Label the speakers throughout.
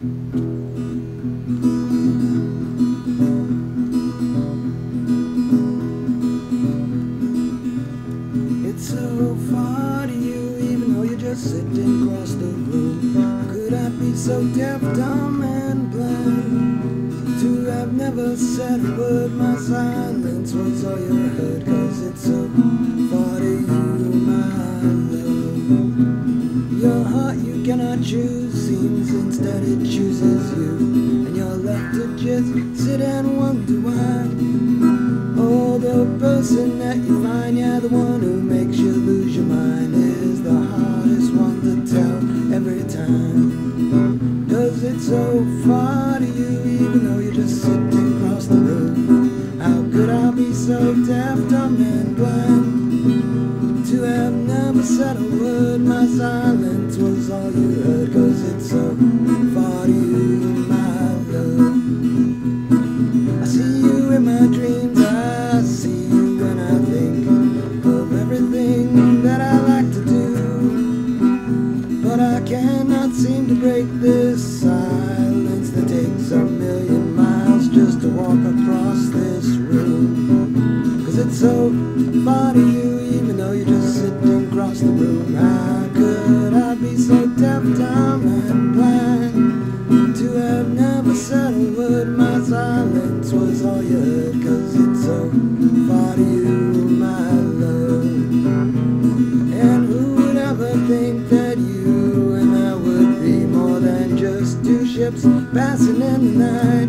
Speaker 1: It's so far to you, even though you're just sitting across the room. How could I be so deaf, dumb, and blind to have never said a word? My silence was all you heard, 'cause it's so far to you, my love. Your heart you cannot choose, seems instead it chooses you, and you're left to just sit and wonder why. Oh, the person that you find, yeah, the one who makes you lose your mind, is the hardest one to tell every time. 'Cause it's so far to you, even though you're just sitting across the room. How could I be so deaf, dumb, and blind to have never said a word? My silence was all you heard, 'cause it's so far to you, my love. I see you in my dreams, I see you when I think of everything that I like to do, but I cannot seem to break this silence that takes a million miles just to walk across this room. 'Cause it's so far to you, even though you're just sitting across the room. How could I be so deaf, dumb, and blind to have never said a word? My silence was all you heard, 'cause it's so far to you, my love. And who would ever think that you and I would be more than just two ships passing in the night?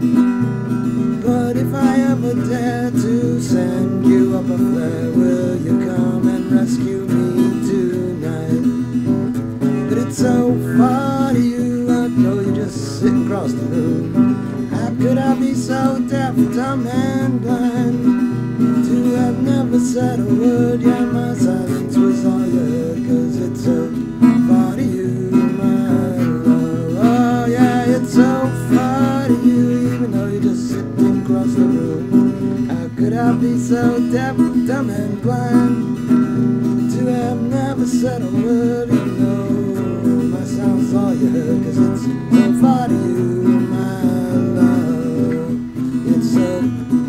Speaker 1: But if I ever dare to send you up a flare, will you come and rescue me tonight? But it's so far to you, I know you're just sitting across the room. How could I be so deaf, dumb, and blind to have never said a word? Yeah, my silence was all you heard, 'cause it's so far to you, my love. Oh yeah, it's so far to you, even though you're just sitting across the room. How could I be so deaf, dumb, and blind to have never said a word? Even though my sound's all you heard, 'cause it's so far to you, my love. It's so